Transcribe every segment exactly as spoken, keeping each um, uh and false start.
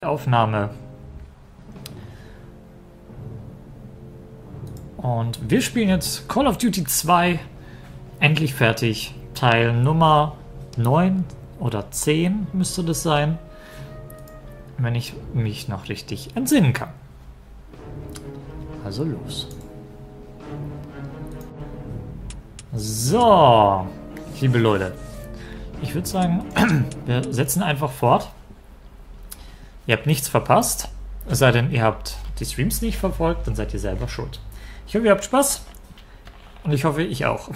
Aufnahme. Und wir spielen jetzt Call of Duty zwei. Endlich fertig. Teil Nummer neun oder zehn müsste das sein. Wenn ich mich noch richtig entsinnen kann. Also los. So, liebe Leute. Ich würde sagen, wir setzen einfach fort. Ihr habt nichts verpasst. Es sei denn, ihr habt die Streams nicht verfolgt, dann seid ihr selber schuld. Ich hoffe, ihr habt Spaß. Und ich hoffe, ich auch.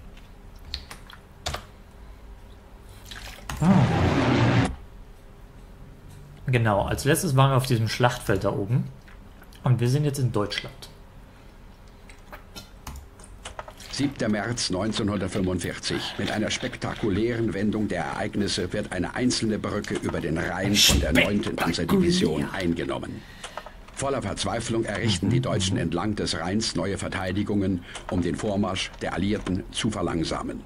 Ah. Genau, als letztes waren wir auf diesem Schlachtfeld da oben. Und wir sind jetzt in Deutschland. siebter März neunzehnhundertfünfundvierzig. Mit einer spektakulären Wendung der Ereignisse wird eine einzelne Brücke über den Rhein von der neunten Panzerdivision eingenommen. Voller Verzweiflung errichten die Deutschen entlang des Rheins neue Verteidigungen, um den Vormarsch der Alliierten zu verlangsamen.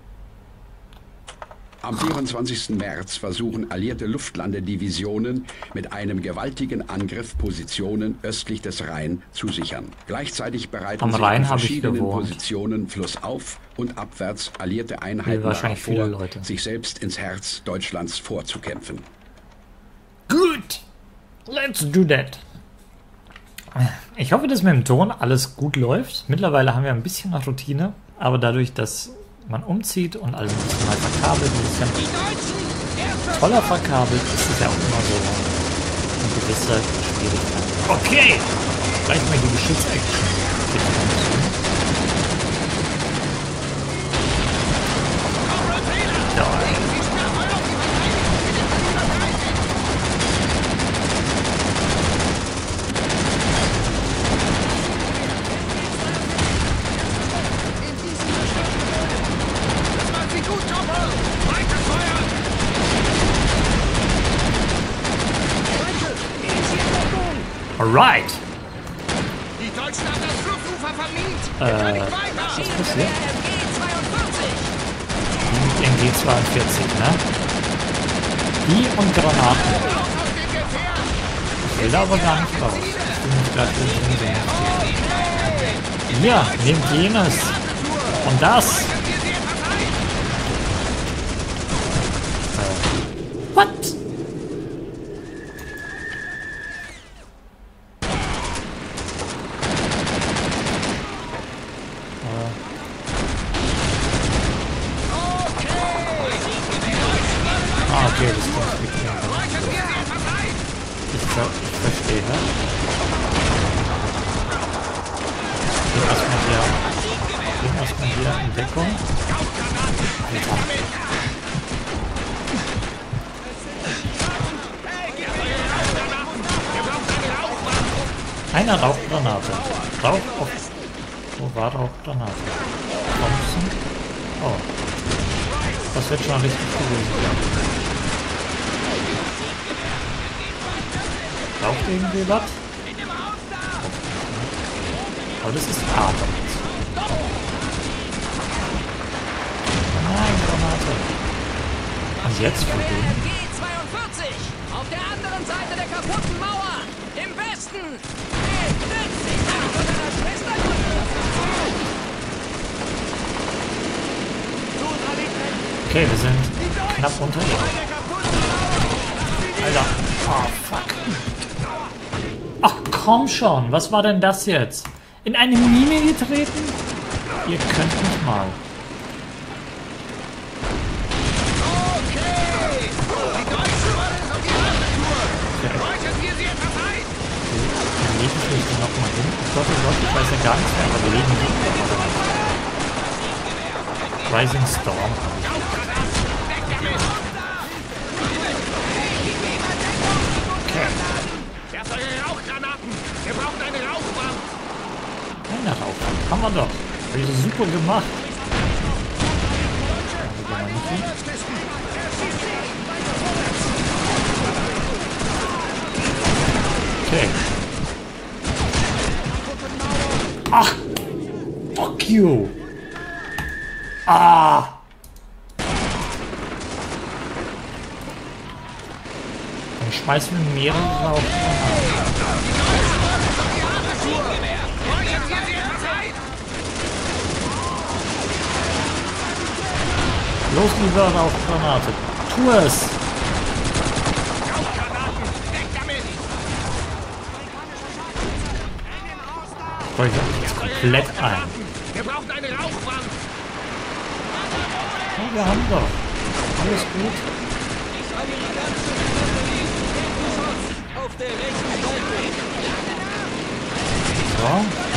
Am vierundzwanzigsten März versuchen alliierte Luftlandedivisionen mit einem gewaltigen Angriff Positionen östlich des Rhein zu sichern. Gleichzeitig bereiten Am sich Rhein in habe ich verschiedenen gewohnt. Positionen flussauf und abwärts alliierte Einheiten wahrscheinlich darauf viele vor, Leute. sich selbst ins Herz Deutschlands vorzukämpfen. Gut, let's do that. Ich hoffe, dass mit dem Ton alles gut läuft. Mittlerweile haben wir ein bisschen nach Routine, aber dadurch, dass man umzieht und alles ein bisschen mal verkabelt, ist ja toller verkabelt, ist es ja auch immer so eine gewisse Schwierigkeit. Okay, gleich mal die Geschütz-Action. Alright. Die Deutschen haben das Fluchufer vermint. Äh, was ist passiert? Die mit ihren G zweiundvierzig, ne? Die und Granaten. Ich will da aber gar nicht raus. Ich will mich gerade nicht. Ja, nehmt jenes. Und das. Äh, what? Okay, das kommt nicht mehr. Ich, ver ich verstehe. Gehen erstmal hier, gehen erstmal hier in Deckung. Eine Rauchgranate. Rauch auf. Wo war Rauchgranate? Thompson? Oh. Das wird schon richtig gewesen sein. Braucht irgendwie was? Aber das ist Atem. Nein, Granate. Und jetzt von dem? G zweiundvierzig auf der anderen Seite der kaputten Mauer. Im Westen. Okay, wir sind knapp unter ihr. Alter. Oh, fuck. Ach, komm schon. Was war denn das jetzt? In eine Mine getreten? Ihr könnt nicht mal. Okay. Die Deutschen waren es auf die Landetour. Deutschen wir sie etwas ein. Dann lege ich mich noch mal hin. Gott, oh Gott, ich weiß ja gar nichts mehr, aber wir legen nicht. Rising Storm. Eine Rauchwand. Haben wir doch. Hab ich das super gemacht. Okay. Ach! Fuck you! Ah! Dann schmeißen wir mehrere auf. Los, lieber auf Granate. Tu es! Ich räuchere mich jetzt komplett ein. Wir brauchen eine Rauchwand. Oh, wir haben doch. Alles gut. Auf der rechten Seite. So.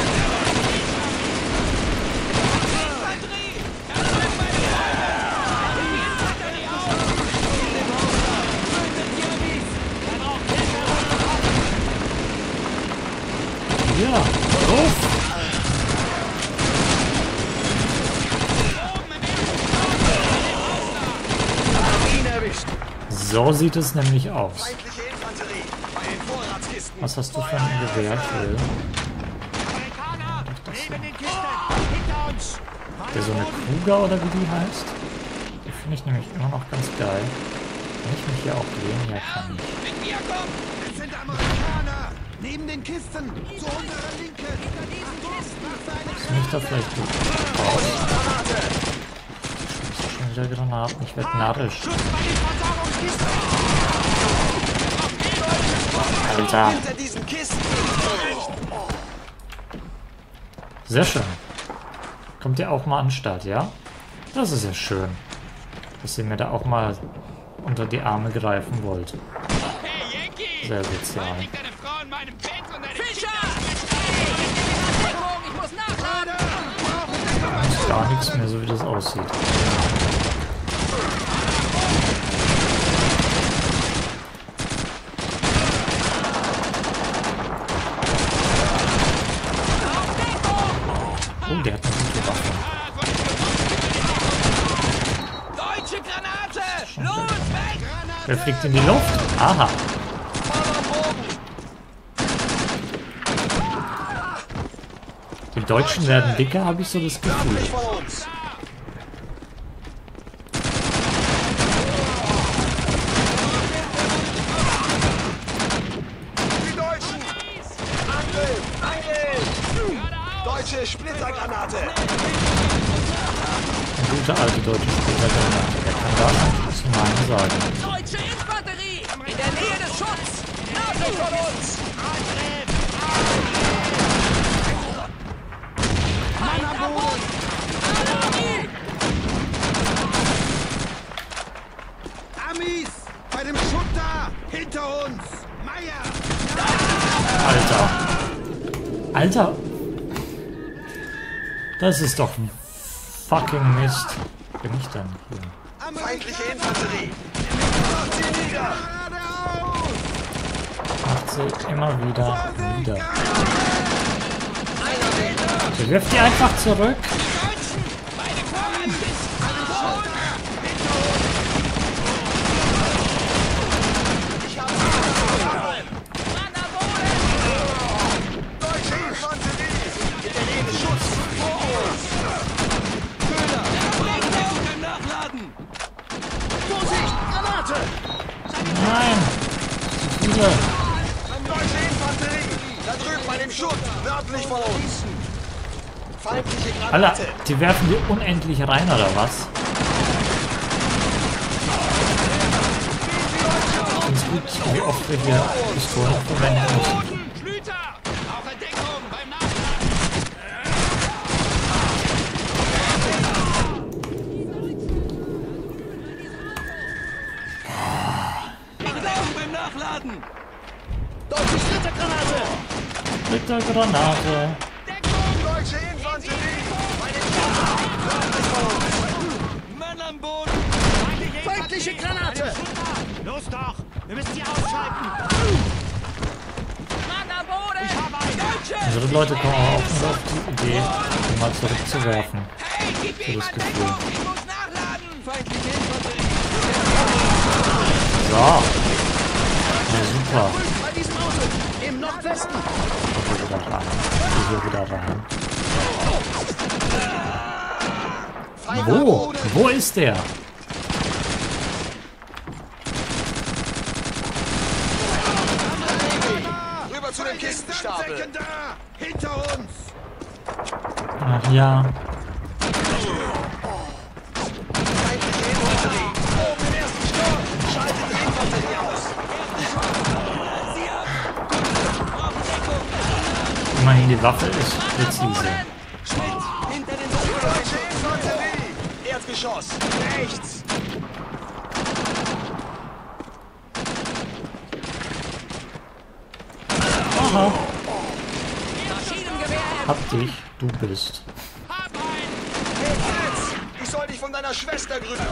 Ja, los! So sieht es nämlich aus. Was hast du für ein Gewehr, Phil? Der so eine Kruger oder wie die heißt? Die finde ich nämlich immer noch ganz geil. Kann ich mich hier auch drehen? Ja, kann ich. Es sind Amerikaner! Neben den Kisten! Zu unserer Linken! Hinter diesen Kisten! Kann ich da vielleicht gut raus? Schon wieder Granaten. Ich werde narrisch. Alter. Sehr schön. Kommt ihr auch mal an den Start, ja? Das ist ja schön. Dass ihr mir da auch mal unter die Arme greifen wollt. Sehr sozial. Fischer! Ich muss nachladen! Ist gar nichts mehr, so wie das aussieht. Oh, der hat eine gute Waffe. Deutsche Granate! Los, weg! Der fliegt in die Luft. Aha. Die Deutschen werden dicker, habe ich so das Gefühl. Die Deutschen! Angriff! Angriff! Deutsche Splittergranate! Eine gute alte deutsche Splittergranate. Der kann da nichts zu Nein sagen. Deutsche Infanterie! In der Nähe des Schutzes! Nördlich von uns! Mann am Boden! Amis! Bei dem Schutter! Hinter uns! Meier! Alter. Alter. Das ist doch fucking Mist. Bin ich denn hier? Feindliche Infanterie! Macht sie nieder! Macht sie immer wieder nieder. Der wirft die einfach zurück. Deutsche Infanterie! In der Nähe des Schutzes! Vor uns! Köder! Nachladen! Vorsicht! Granate! Nein. Zu viele. Deutsche Infanterie! Da drüben bei dem Schutt! Nördlich von uns! Feindliche Alter, Granate! die werfen die unendlich rein, oder was? Ich find's gut, wie oft wir hier Pistolen verwenden müssen. Schlüter! Auf Entdeckung beim Nachladen! Beim Nachladen! Deutsche Splittergranate! Mit der Granate. Deutsche Infanterie! Bei den Schutt! Nördlich von uns! Mann am Boden! Feindliche Granate! Los doch! Wir müssen sie ausschalten! Mann am Boden! Deutsche! Unsere Leute kommen auch oft auf die Idee, die mal zurückzuwerfen. Hey, gib So ihm das Deckung! Gefühl. Ich muss nachladen! Feindliche Infanterie! So. Ja, super. Bei diesem Auto! Im Nordwesten! Hier wieder rein. Hier wieder rein. Wo? Wo ist der? zu dem Kistenstapel. Hinter uns! Ach ja. Feindliche Infanterie. Oben im ersten Stock. Schaltet die Infanterie aus. Immerhin die Waffe ist präzise. Hinter den deutsche Infanterie. Erdgeschoss. Rechts. Aha. Maschinengewehr Hab dich, du bist. Hab ein! Hey Fritz, ich soll dich von deiner Schwester grüßen.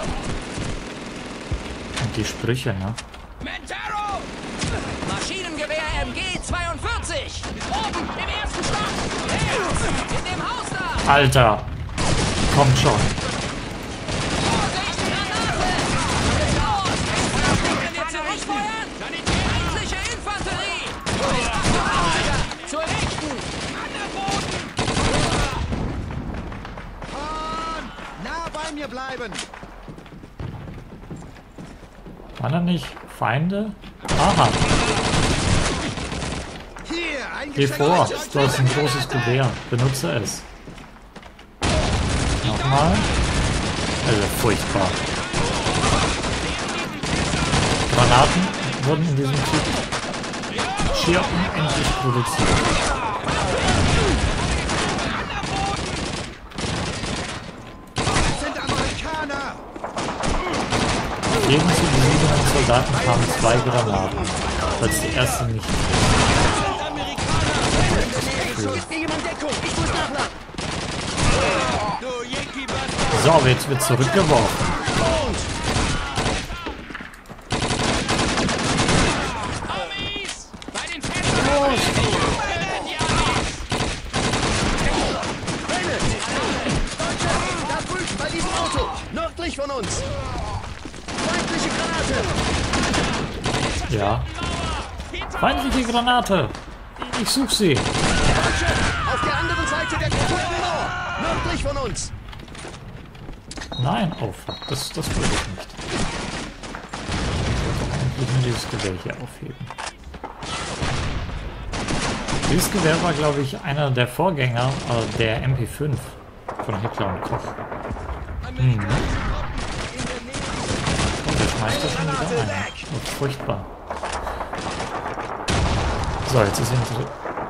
Und die Sprüche, ne? Mentaro! Maschinengewehr M G zweiundvierzig! Oben im ersten Stock! Rechts! In dem Haus da! Alter! Kommt schon. Vorsicht! Granate! Los! Können wir zurückfeuern? Feindliche Infanterie! achtundachtsiger! Zur Rechten! An der Boden! Hahn! Nah bei mir bleiben! Waren da nicht Feinde? Aha. Hier, ein Geh vor, du hast ein großes Gewehr. Benutze es. Nochmal. Also furchtbar. Granaten wurden in diesem Krieg schier unendlich produziert. sind Amerikaner! Jeden zu besiegenden Soldaten kamen zwei Granaten, falls die erste nicht. So, jetzt wird zurückgeworfen. Amis! Bei den Festen! Da drüben bei diesem Auto. Nördlich von uns. Feindliche Granate. Ja. Feindliche Granate. Ich such sie. Auf der anderen Seite der kaputten Mauer. Nördlich von uns. Nein, oh fuck, das, das will ich nicht. Ich will doch endlich nur dieses Gewehr hier aufheben. Dieses Gewehr war, glaube ich, einer der Vorgänger äh, der M P fünf von Hitler und Koch. Hm. Und der schmeißt das schon wieder ein. Oh, furchtbar. So, jetzt ist unsere...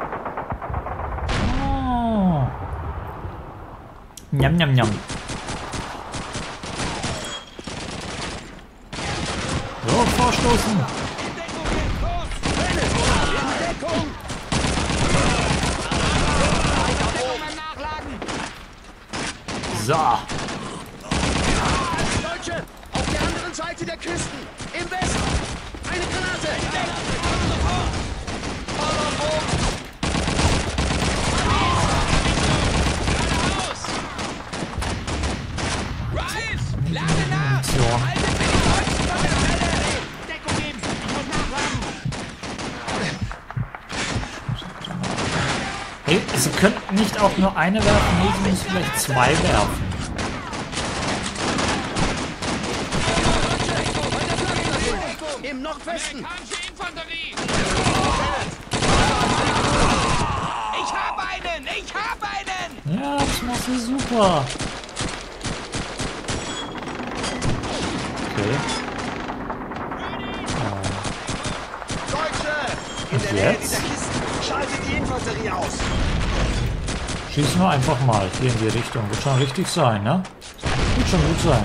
Oh. Njam, njam, njam. So, vorstoßen! So! Deutsche, auf der anderen Seite der Küsten. Im Westen. Eine Granate. Munition. Deckung geben! Ich muss nachladen! Hey, Sie könnten nicht auch nur eine werfen, nee, Sie müssen vielleicht zwei werfen. Im Nordwesten. Amerikanische Infanterie! Ich hab einen! Ich hab einen! Ja, das machst du super. Okay. Deutsche. In Und der Nähe jetzt? dieser Kisten. Schaltet die Infanterie aus. Schießen wir einfach mal hier in die Richtung. Wird schon richtig sein, ne? Wird schon gut sein.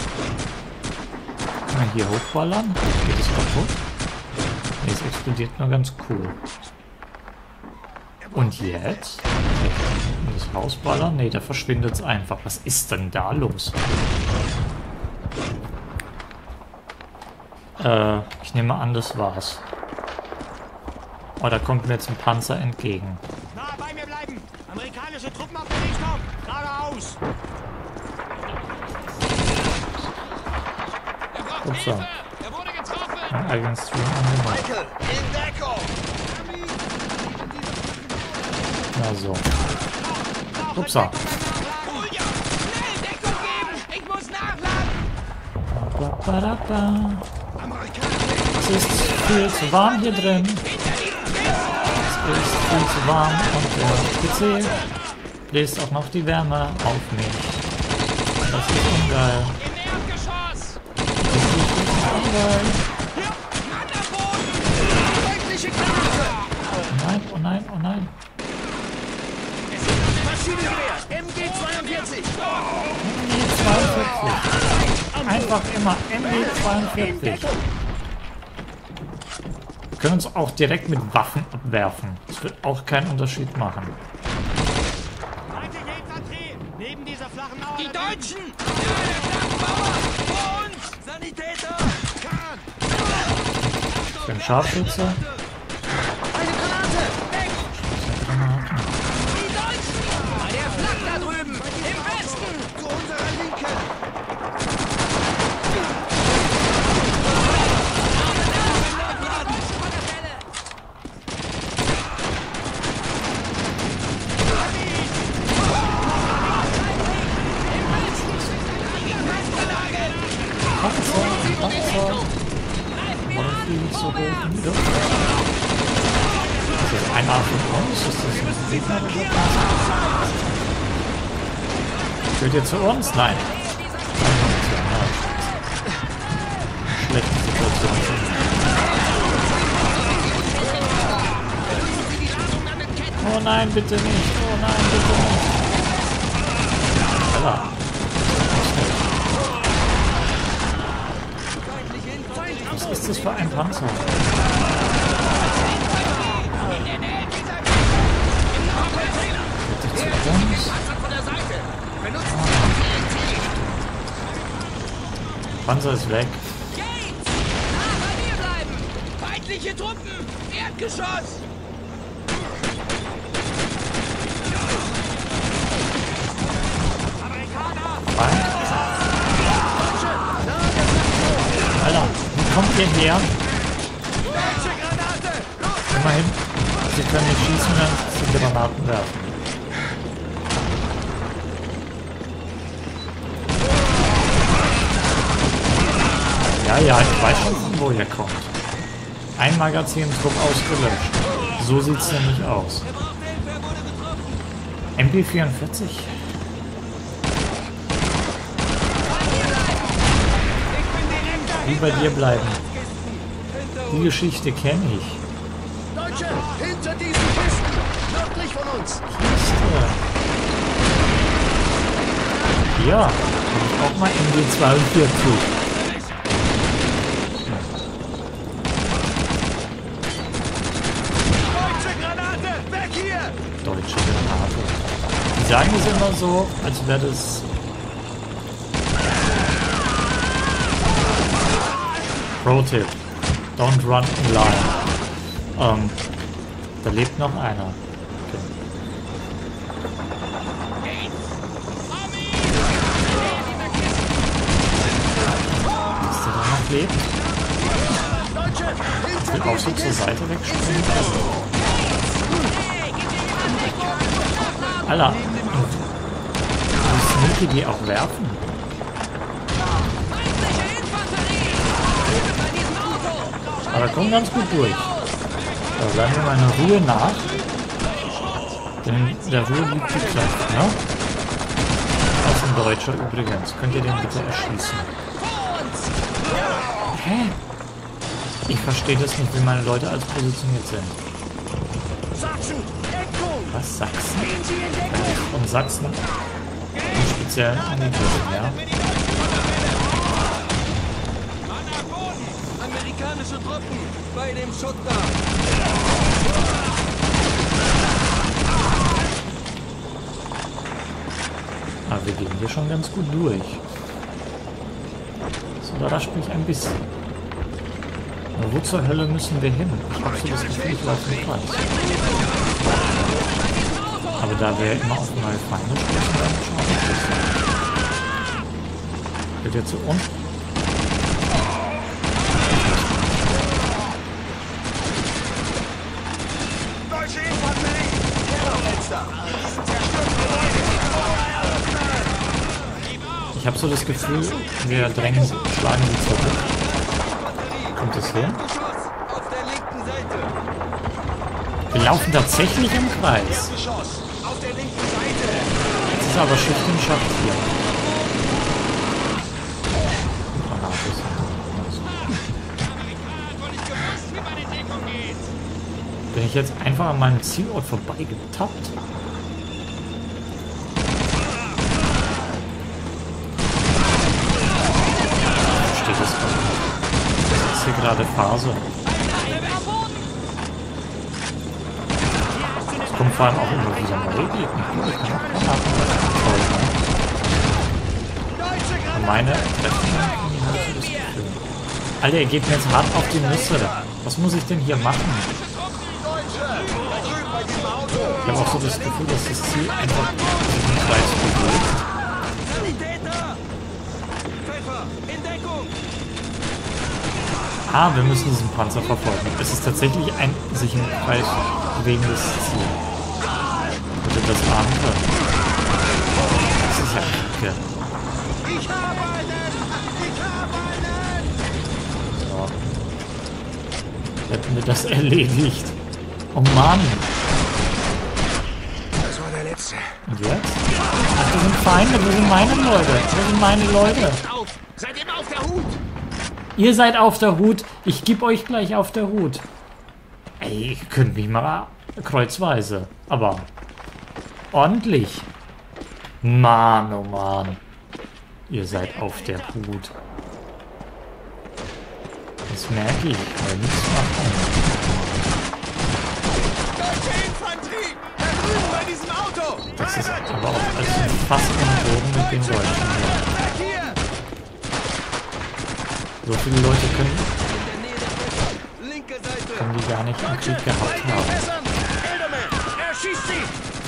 Kann man hier hochballern? Geht es kaputt? Nee, es explodiert nur ganz cool. Und jetzt? In das Haus ballern? Nee, da verschwindet es einfach. Was ist denn da los? Äh, ich nehme an, das war's. Oh, da kommt mir jetzt ein Panzer entgegen. Nah bei mir bleiben! Amerikanische Truppen auf der Richtung! Geradeaus! Er braucht Upsa. Hilfe! Er wurde getroffen! Mein eigenes Stream angemacht. Michael, in Deckung. Na so. Upsa. Julia! Schnell Deckung geben! Ich muss nachladen! Ba, ba, da, ba. Es ist viel zu warm hier drin. Hinter diesem Kissen! Es viel zu warm und der P C bläst auch noch die Wärme auf mich. Das ist ungeil. Im Erdgeschoss! Das ist ungeil. Mann am Boden! Feindliche Granate! Oh nein, oh nein, oh nein. Maschinengewehr! M G zweiundvierzig! M G zweiundvierzig. Einfach immer M G zweiundvierzig. Wir können uns auch direkt mit Waffen abwerfen. Das wird auch keinen Unterschied machen. Feindliche Infanterie! Neben dieser flachen Mauer. Die da drüben. Deutschen! Ja, der Flachbauer! Vor uns! Sanitäter! Kahn! Für einen Scharfschütze. Eine Granate! Granaten. Die Deutschen! Bei der Flak da drüben! Im Westen! Zu unserer Linken! Panzer, Panzer. Warum fliege ich so hoch in die Luft? Ist das einer von uns? Ist das ein Gegner oder was? Führt ihr zu uns? Nein. Schlechte Situation. Oh nein, bitte nicht. Oh nein, bitte nicht. Alter. Was ist das für ein Panzer? Wird dich zu uns? Panzer ist weg. Gates! Ah, bei mir bleiben! Feindliche Truppen! Erdgeschoss! Fein. Alter, wie kommt ihr her? Immerhin, sie können nicht schießen, wenn sie Granaten werfen. Ja, ja, ich weiß schon, von wo ihr kommt. Ein Magazin-Trupp ausgelöscht. So sieht's nämlich aus. M P vierundvierzig? Wie bei dir bleiben. Die Geschichte kenne ich. Deutsche, hinter diesen Kisten! Nördlich von uns! Kiste. Ja, hab ich auch mal M G zweiundvierzig. Deutsche Granate! Weg hier! Deutsche Granate. Die sagen es immer so, als wäre das... Pro-Tipp. Don't run in line. Ähm, da lebt noch einer. Okay. Dass der da noch lebt? Deutsche, Ich hinter will auch so diesen zur Kisten! Seite wegspringen. Alter. Wie sneaky die auch werfen. Feindliche Infanterie! Bei diesem Auto! Aber kommen ganz gut durch. Da bleiben wir mal in Ruhe nach. Denn in der Ruhe liegt die Kraft, ne? Das ist ein Deutscher übrigens. Könnt ihr den bitte erschießen? Hä? Ich verstehe das nicht, wie meine Leute als positioniert sind. Sachsen! Deckung! Was? Sachsen? Gehen Sie in Deckung! Und Sachsen im Speziellen angegriffen, ja? Amerikanische Truppen bei dem Schutter! Aber wir gehen hier schon ganz gut durch. Das überrascht mich ein bisschen. Aber wo zur Hölle müssen wir hin? Ich habe so das Gefühl, ich laufe im Kreis. Aber da wir immer auf neue Feinde stoßen, dann schauen wir das. Geht ihr zu uns? Deutsche Infanterie! Kellerfenster! Ich habe so das Gefühl, wir drängen sie, schlagen sie zurück. Kommt es her? Beschuss auf der linken Seite! Wir laufen tatsächlich im Kreis. Erdgeschoss. Auf der linken Seite. Das ist aber Schicht und Schacht hier. Granate ist Bin ich jetzt einfach an meinem Zielort vorbeigetappt? Ich verstehe das gar nicht. Das ist hier gerade Phase. Es kommt vor allem auch immer wieder neue Gegner. Ich kann auch Granaten verfolgen. Und meine treffen irgendwie halt so das Gefühl. Alter, ihr geht mir jetzt hart auf die Nüsse. Was muss ich denn hier machen? Ich habe auch so das Gefühl, dass das Ziel einfach sich im Kreis bewegt. Ah, wir müssen diesen Panzer verfolgen. Es ist tatsächlich ein sich im Kreis bewegendes Ziel. Bitte das ahnen können. Das ist ja kacke. Ich habe einen! Ich habe einen! So. Hätten wir das erledigt. Oh Mann. Das war der letzte. Und jetzt? Ach, das sind Feinde, das sind meine Leute. Das sind meine Leute. Auf! Seid immer auf der Hut! Ihr seid auf der Hut. Ich geb euch gleich auf der Hut. Ey, ihr könnt mich mal kreuzweise. Aber ordentlich. Mann, oh Mann. Ihr seid auf der Hut. Das merke ich, weil nichts machen. Das ist aber auch alles fast im Boden mit den Leuten. So viele Leute können, können die gar nicht im Krieg gehabt haben. Er schießt sie!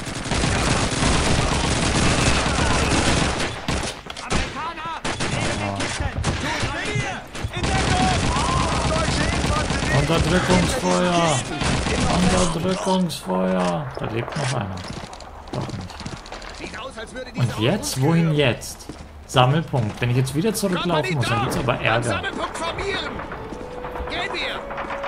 Unterdrückungsfeuer! Unterdrückungsfeuer! Da lebt noch einer. Doch nicht. Und jetzt? Wohin jetzt? Sammelpunkt. Wenn ich jetzt wieder zurücklaufen muss, dann gibt's aber Ärger. Sammelpunkt formieren! Gehen wir!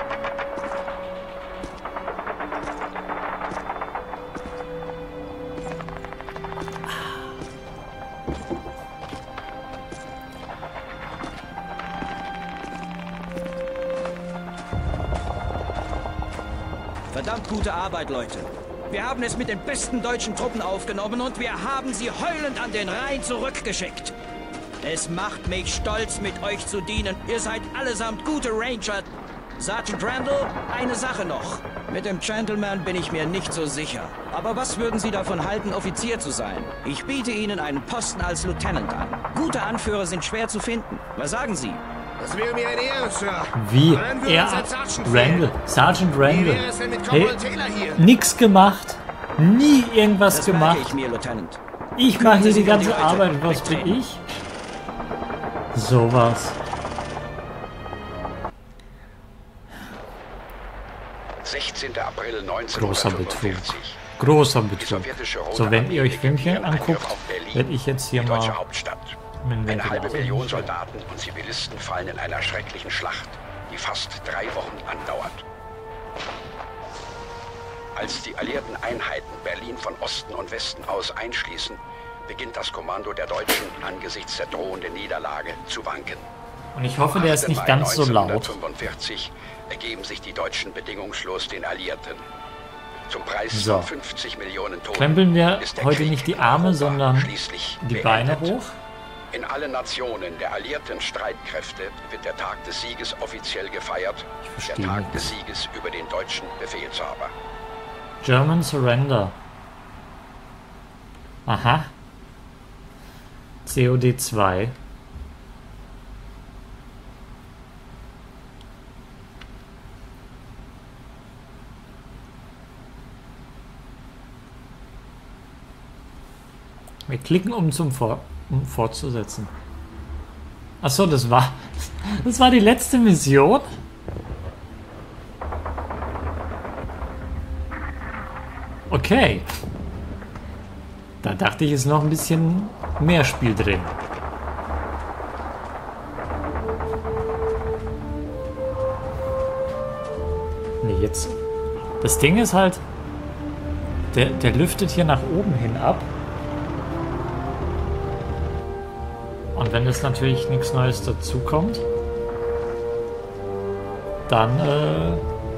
Verdammt gute Arbeit, Leute. Wir haben es mit den besten deutschen Truppen aufgenommen und wir haben sie heulend an den Rhein zurückgeschickt. Es macht mich stolz, mit euch zu dienen. Ihr seid allesamt gute Ranger. Sergeant Randall, eine Sache noch. Mit dem Gentleman bin ich mir nicht so sicher. Aber was würden Sie davon halten, Offizier zu sein? Ich biete Ihnen einen Posten als Lieutenant an. Gute Anführer sind schwer zu finden. Was sagen Sie? Das wäre mir eine Ehre, Sir. Wie? Dann würde Er, uns als Sergeant Randall, Sergeant Wie Randall. wäre es denn mit Hey, Corporal Taylor hier? nix gemacht. Nie irgendwas Das gemacht. merke ich mir, Lieutenant. Ich mache hier Sie die sich um die ganze Leute. Arbeit. Was bin ich? Sowas. sechzehnter April Großer Betrug. neunzehnhundertfünfundvierzig. Großer Die Betrug. sowjetische Rote So, wenn Armee ihr euch Filmchen beginnt ihren anguckt, Angriff auf Berlin, werde ich jetzt hier die mal deutsche Hauptstadt. mit dem Eine halbe Ventilator Million hinstellen. Soldaten und Zivilisten fallen in einer schrecklichen Schlacht, die fast drei Wochen andauert. Als die alliierten Einheiten Berlin von Osten und Westen aus einschließen, beginnt das Kommando der Deutschen angesichts der drohenden Niederlage zu wanken. Und ich hoffe, der ist nicht ganz so laut. neunzehnhundertfünfundvierzig ergeben sich die Deutschen bedingungslos den Alliierten. Zum Preis So. von fünfzig Millionen Toten Krempeln wir ist der heute Krieg nicht die in Arme, Europa sondern schließlich die beendet. Beine hoch. In allen Nationen der alliierten Streitkräfte wird der Tag des Sieges offiziell gefeiert. Der verstehe Tag nicht. des Sieges über den deutschen Befehlshaber. German Surrender. Aha. C O D zwei. Wir klicken, um zum Vor um fortzusetzen. Achso, das war das war die letzte Mission. Okay. Da dachte ich, ist noch ein bisschen mehr Spiel drin. Nee, jetzt Das Ding ist halt, der, der lüftet hier nach oben hin ab. Und wenn jetzt natürlich nichts Neues dazukommt, dann äh,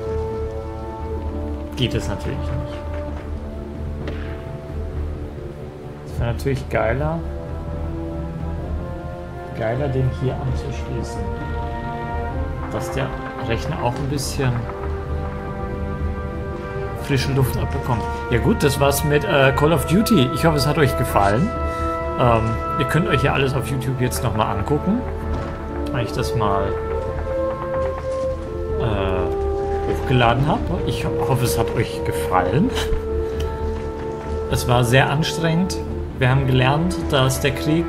geht es natürlich nicht. Das wäre natürlich geiler, geiler, den hier anzuschließen. Dass der Rechner auch ein bisschen frische Luft abbekommt. Ja gut, das war's mit äh, Call of Duty. Ich hoffe, es hat euch gefallen. Ähm, ihr könnt euch ja alles auf YouTube jetzt nochmal angucken. Weil ich das mal äh, hochgeladen habe. Ich hoffe, es hat euch gefallen. Es war sehr anstrengend. Wir haben gelernt, dass der Krieg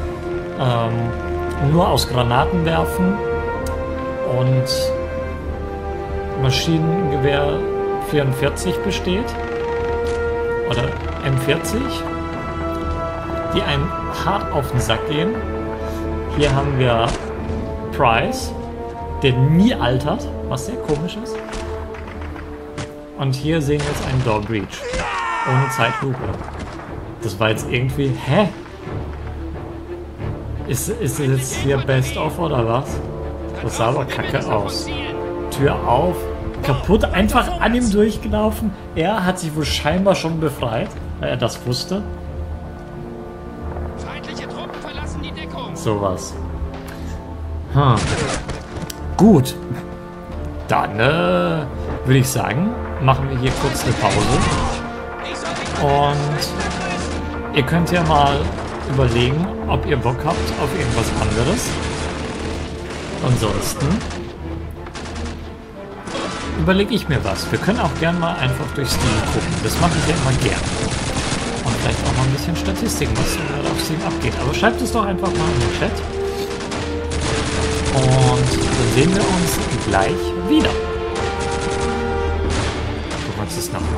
ähm, nur aus Granaten werfen und Maschinengewehr vierundvierzig besteht oder M vierzig, die einem hart auf den Sack gehen. Hier haben wir Price, der nie altert, was sehr komisch ist. Und hier sehen wir jetzt einen Door Breach ohne Zeitlupe. Das war jetzt irgendwie, hä? Ist, ist es jetzt hier Best of oder was? Das sah aber kacke aus. Tür auf, kaputt, einfach an ihm durchgelaufen. Er hat sich wohl scheinbar schon befreit, weil er das wusste. Feindliche Truppen verlassen die Deckung. Sowas. Hm. Gut. Dann äh, würde ich sagen, machen wir hier kurz eine Pause. Und ihr könnt ja mal überlegen, ob ihr Bock habt auf irgendwas anderes. Ansonsten überlege ich mir was. Wir können auch gerne mal einfach durch Steam gucken. Das mache ich ja immer gern. Und vielleicht auch mal ein bisschen Statistiken, was gerade auf Steam abgeht. Aber schreibt es doch einfach mal in den Chat. Und dann sehen wir uns gleich wieder. Du wolltest es noch